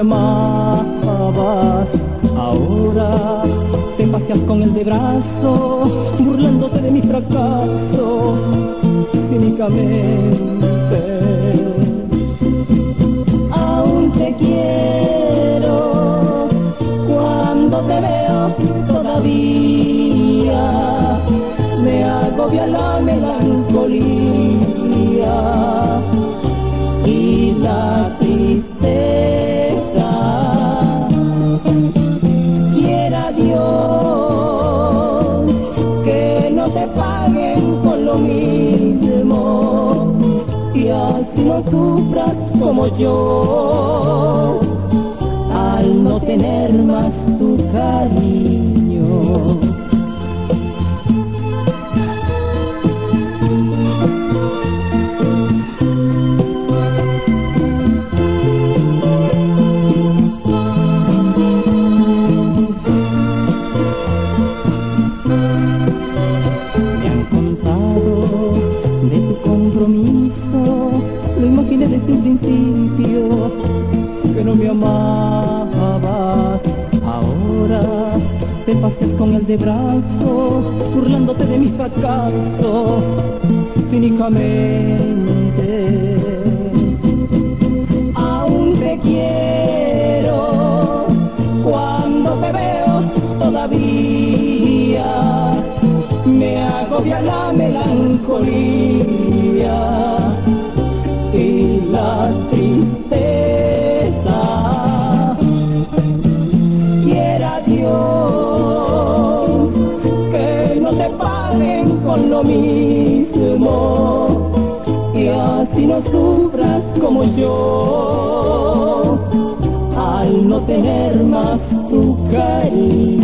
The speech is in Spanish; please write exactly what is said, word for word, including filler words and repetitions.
amabas. Ahora te paseas con él de brazo, burlándote de mi fracaso cínicamente. Aún te quiero cuando te veo todavía, me agobia la melancolía y la tristeza. Quiera Dios que no te paguen con lo mismo y así no sufras como yo al no tener más tu cariño. De tu compromiso, lo imaginé desde un principio, que no me amabas. Ahora te paseas con él de brazo, burlándote de mi fracaso cínicamente. Aún te quiero cuando te veo todavía, me agobia la melancolía y la tristeza. Quiera Dios que no te paguen con lo mismo y así no sufras como yo al no tener más tu cariño.